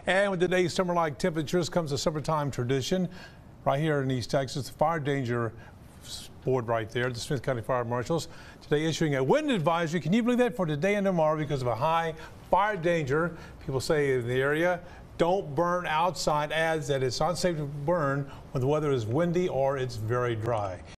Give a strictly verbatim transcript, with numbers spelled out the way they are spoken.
And with today's summer-like temperatures comes a summertime tradition. Right here in East Texas, the fire danger board right there, the Smith County Fire Marshals, today issuing a wind advisory. Can you believe that? For today and tomorrow because of a high fire danger. People say in the area, don't burn outside, adds that it's not safe to burn when the weather is windy or it's very dry.